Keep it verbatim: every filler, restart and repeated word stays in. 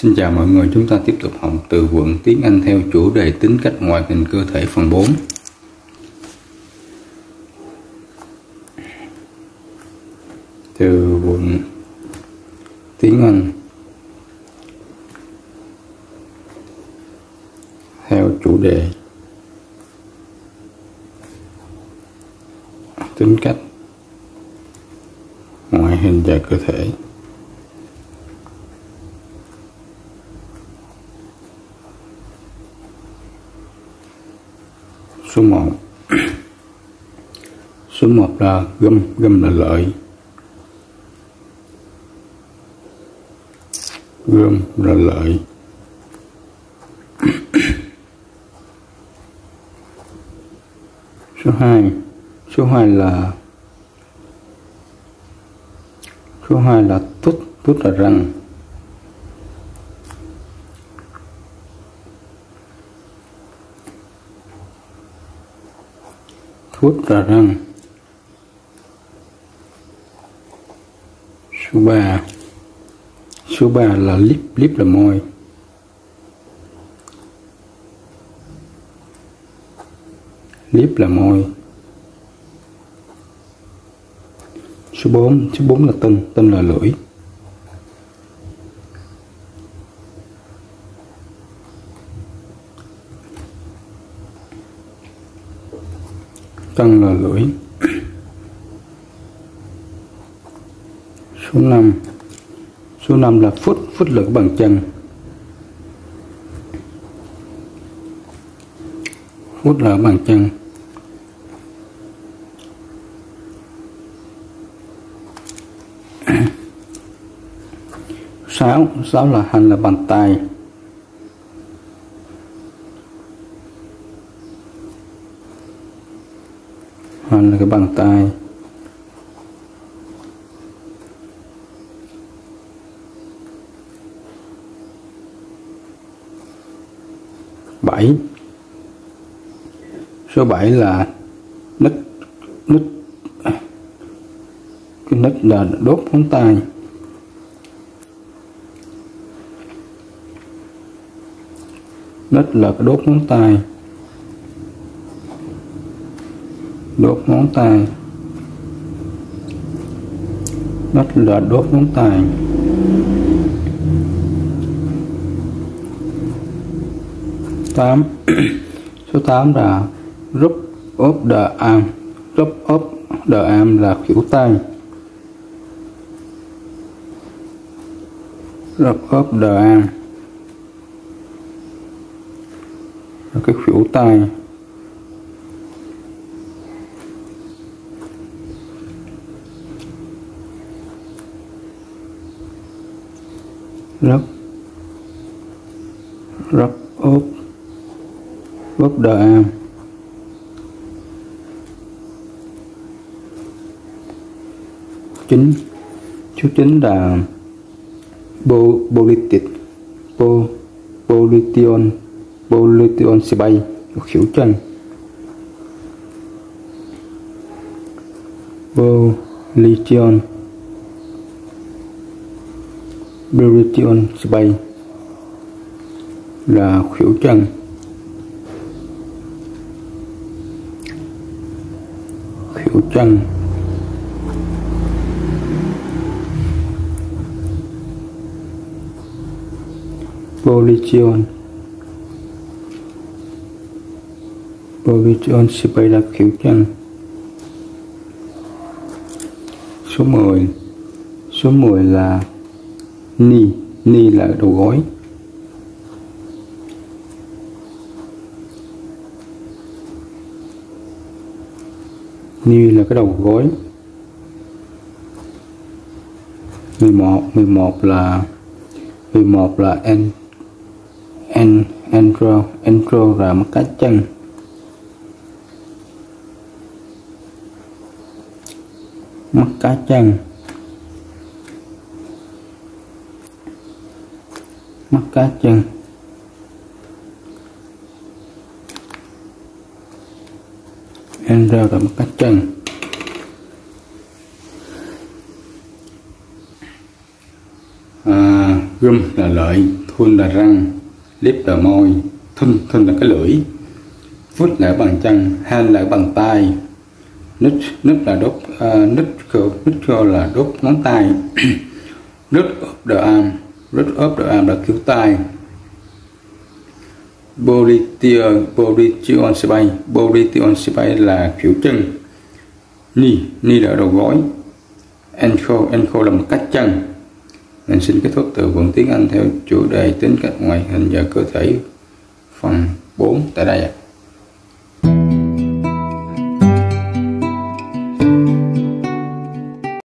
Xin chào mọi người, chúng ta tiếp tục học từ vựng tiếng Anh theo chủ đề tính cách ngoại hình cơ thể phần bốn. Từ vựng tiếng Anh theo chủ đề tính cách ngoại hình và cơ thể. Số một. Số một là gâm, gâm là lợi. Gâm là lợi. Số hai. Số hai là Số hai là tút, tút là răng. Tút là răng. Số ba. Số ba là lip, lip là môi. Lip là môi. Số bốn. Số bốn là tâm, tâm là lưỡi. Tân là lưỡi. Số năm. Số năm là phút, phút là cái bàn chân. Phút là bàn chân. Sáu. Sáu là hành là bàn tay. Hành là cái bàn tay. Bảy. Số bảy là nứt, nứt cái nứt là đốt ngón tay. Nứt là cái đốt ngón tay. Đốt ngón tay. Nứt là đốt ngón tay. Tám. Số tám là rub of the arm. Rub of the arm là khuỷu tay. Rub of the arm là cái khuỷu tay. Rub Rub of Rub the arm. Chín. Số chín là bo, politic bo, polition polition space khuỷu chân. Polition polition space là khuỷu chân. Khuỷu chân. Polition Polition space là khuỷu chân. Số mười. Số mười là knee. Knee là đầu gối. Knee là cái đầu gối. mười một. mười một là mười một là en en entro. Entro là mắt cá chân. Mắt cá chân. Mắt cá chân. Entro là mắt cá chân. à, gum là lợi, thun là răng, lip là môi, thun thun là cái lưỡi, foot là bàn chân, hand là bàn tay, nut nut là đốt uh, nut curl nut curl là đốt ngón tay, root of the arm root of the arm là cứu tay, Polytion Polytion space Polytion space là kiểu chân, knee knee là đầu gối, ankle ankle là một cách chân. Mình xin kết thúc từ vựng tiếng Anh theo chủ đề tính cách ngoại hình và cơ thể phần bốn tại đây ạ.